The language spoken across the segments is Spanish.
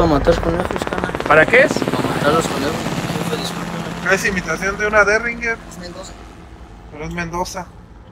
para matar conejos, carnal. ¿Para qué es? Para matar los conejos, jefe, discúlpeme. Es imitación de una Derringer, Es Mendoza. pero es Mendoza.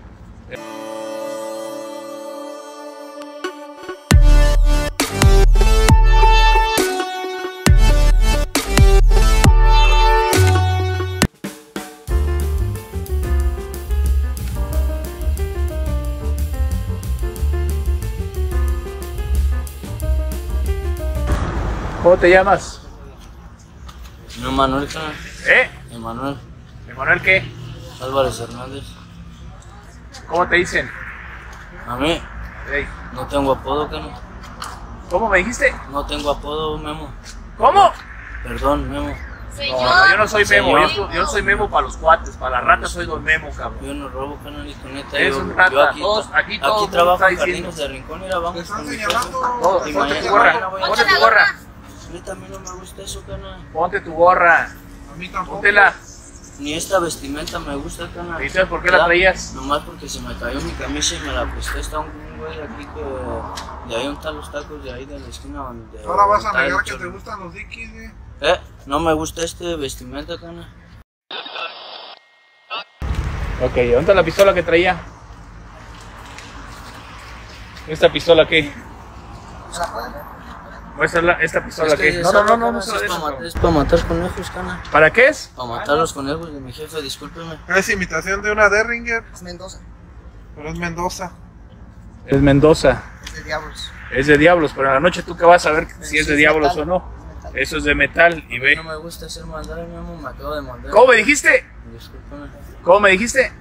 ¿Cómo te llamas? No, Manuel, carnal. Emanuel ¿Emanuel qué? Álvarez Hernández. ¿Cómo te dicen? A mí Ey. no tengo apodo, carnal. ¿Cómo me dijiste? No tengo apodo, Memo. ¿Cómo? Perdón, Memo. No, yo no soy Memo, Señor. yo soy Memo para los cuates, para las ratas soy Don Memo, cabrón. Yo no robo, carnal, y con neta. Eres yo, un rata, yo aquí, aquí todo aquí trabajo está en diciendo. Jardines de Rincón, mira, vamos están con mi señalando. casa. Todo, Y ponte mañana- tu gorra, mañana voy a- ponte tu gorra, A mí también no me gusta eso, carnal. ponte tu gorra, A mí tampoco. póntela. Ni esta vestimenta me gusta, carnal. ¿Y entonces por qué la traías? Nomás porque se me cayó mi camisa y me la presté. Está un güey aquí que de ahí están los tacos de ahí de la esquina donde. Ahora vas a está el negar que chorro. te gustan los Dickies, güey. No me gusta este vestimenta, carnal. Ok, ¿dónde está la pistola que traía? ¿Esta pistola qué? Muéstrala, esta pistola Es que qué. esa No carnal, se la des, cabrón. es para matar conejos, carnal. ¿Para qué es? Para matar los conejos de mi jefe, discúlpeme. Es imitación de una Derringer, Es Mendoza. pero es Mendoza. Es Mendoza. Es de diablos. Es de diablos, pero en la noche tú que vas a ver si es de diablos o no. Eso es de metal y ve. No me gusta hacer mandar, mi amor, me acabo de mandar. ¿Cómo me dijiste? Discúlpeme. ¿Cómo me dijiste?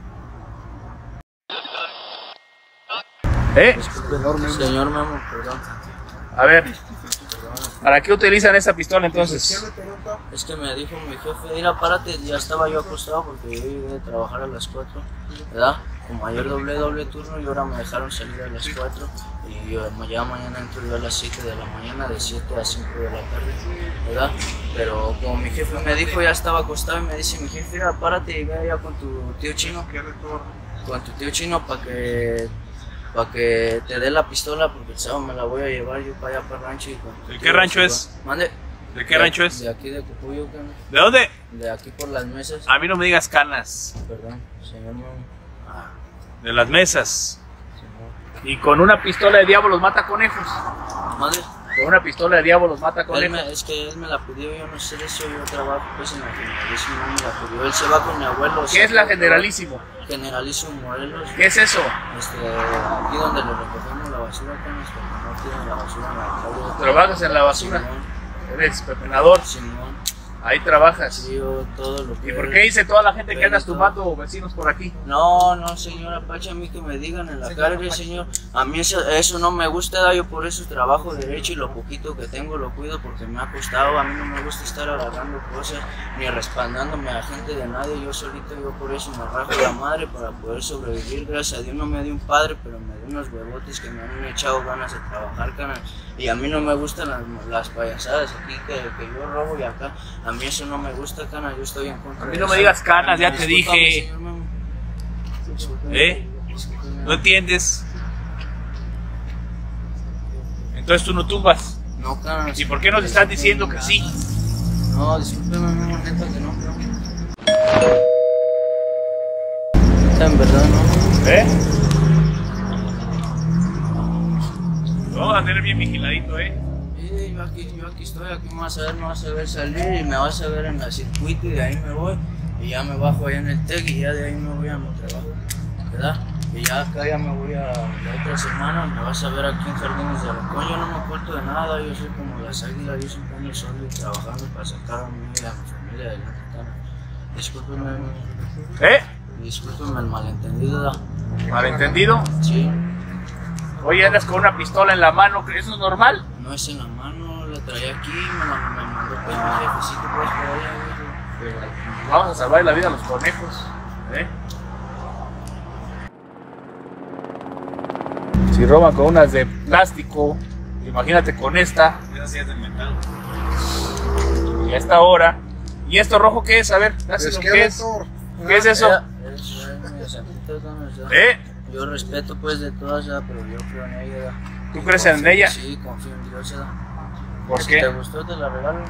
Discúlpeme. Señor Memo, perdón. A ver, ¿para qué utilizan esa pistola ¿Qué entonces? le pregunta? Es que me dijo mi jefe, mira, párate, ya estaba yo acostado porque yo llegué de trabajar a las 4, ¿verdad? Como ayer doble turno y ahora me dejaron salir a las 4 y ya mañana entro yo a las 7 de la mañana, de 7 a 5 de la tarde, ¿verdad? Pero como mi jefe me dijo, ya estaba acostado y me dice mi jefe, mira, párate y ve allá con tu tío chino, para que te dé la pistola porque el sábado me la voy a llevar yo para allá para el rancho. ¿De qué rancho es? Mande. ¿De qué rancho es? De aquí de Cucuyo, carnal. ¿De dónde? De aquí por las mesas. A mí no me digas canas. Perdón, señor Memo. De las mesas. Señor. Y con una pistola de diablo los mata conejos. Madre, Con una pistola de diablo los mata conejos. es que él me la pidió, yo no sé de eso, yo trabajo pues en la Generalísimo, me la pidió. Él se va con mi abuelo. ¿Qué es la Generalísimo? Generalísimo Morelos. ¿Qué es eso? Aquí donde le recogemos la basura, no tienen la basura en la calle. ¿Trabajas en la basura? Eres pepenador. Simón. Ahí trabajas. Sí, yo todo lo que... ¿Y por qué dice toda la gente que andas tumbando vecinos por aquí? No, señora Pacha, a mí que me digan en la calle, señor. A mí eso no me gusta, yo por eso trabajo derecho y lo poquito que tengo lo cuido porque me ha costado. A mí no me gusta estar agarrando cosas ni respaldándome a gente de nadie. Yo solito, yo por eso me rajo la madre para poder sobrevivir. Gracias a Dios no me dio un padre, pero me dio unos huevotes que me han echado ganas de trabajar, canal. Y a mí no me gustan las payasadas aquí que yo robo y acá. A mí eso no me gusta, cana, yo estoy en contra. A mí de no me eso. digas canas, ya te Discúlpame, dije. señor Memo. Discúlpame. ¿No entiendes? Entonces tú no tumbas. No, cana. ¿Y por qué nos estás diciendo que sí? No, discúlpeme, Memo, neta que no, pero... Neta, en verdad, no. Lo vamos a tener bien vigiladito, Sí, yo aquí estoy, aquí me vas a ver salir y me vas a ver en la circuito y de ahí me voy y ya me bajo allá en el TEC y ya de ahí me voy a mi trabajo, ¿verdad? Y ya acá ya me voy a la otra semana, me vas a ver aquí en Jardines de Rincón. Yo no me acuerdo de nada, yo soy como las águilas, yo siempre ando solo y trabajando para sacar a mí y a mi familia adelante. Discúlpeme, discúlpeme el malentendido, ¿verdad? ¿Malentendido? Sí, Oye, andas con una pistola en la mano, ¿eso es normal? no es en la mano, la traía aquí, me mandó pues mi jefecito pues por allá, güey. Vamos a salvar la vida a los conejos. Si roban con unas de plástico, imagínate con esta. Esa sí es de metal. Y a esta hora. ¿Y esto rojo qué es? A ver, dáselo, ¿qué es? ¿Qué es eso? Yo respeto pues de todas, pero yo creo en ella. ¿Tú crees en ella? Sí, confío en Dios. ¿Por Si te qué? gustó, te la regalo. No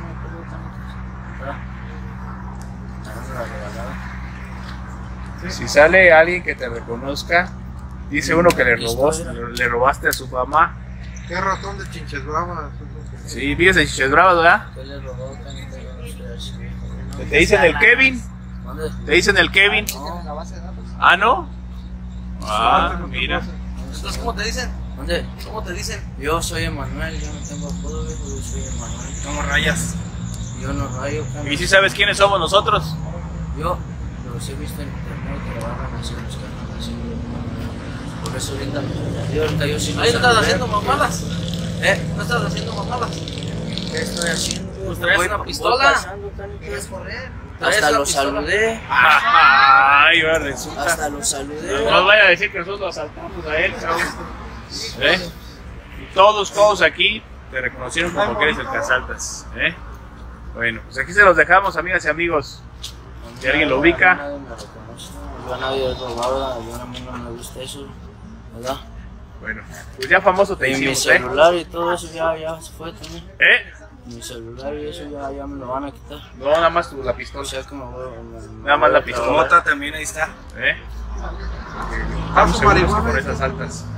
me la regalaba. Si sale alguien que te reconozca, dice uno que le robaste a su mamá. ¿Qué ratón de chinches bravas? Sí, vives en Chiches Bravas, ¿verdad? ¿Qué le robó, Canita? Yo no sé así. Te dicen el Kevin. ¿Dónde? Te dicen el Kevin. No. Ah, ¿no? Ah, mira. Entonces, ¿cómo te dicen? ¿Dónde? ¿Cómo te dicen? Yo soy Emanuel, yo no tengo apodo, viejo, yo soy Emanuel. ¿Cómo rayas? Yo no rayo, Canita. ¿Y si sabes quiénes somos nosotros? Yo los he visto en internet que van a hacer los canales así. Por eso ahorita, yo sí no Ahí sé no estás leer. haciendo mamadas. No estás haciendo mamadas. ¿Qué estoy haciendo? Pues traes Voy- una voy pistola. pasando, Canita. ¿Quieres correr? Traes Hasta una lo pistola. saludé. Ay, ahora resulta. Hasta lo saludé. No nos vaya a decir que nosotros lo asaltamos a él, cabrón. ¿Eh? Y todos aquí te reconocieron como que eres el que asaltas. ¿Eh? Bueno, pues aquí se los dejamos, amigas y amigos. Si alguien lo ubica. Nadie me reconoce. Yo a nadie he robado, yo a mí no me gusta eso, ¿verdad? Bueno, pues ya famoso te Y mi hicimos, ¿eh? celular y todo eso ya se fue también. ¿Eh? Mi celular y eso ya me lo van a quitar. No, nada más la O pistola. sea que me voy Nada más la voy a pistola. trabajar. Mota también ahí está. ¿Eh? Ah, su Estamos seguros que marihuana. por esas altas.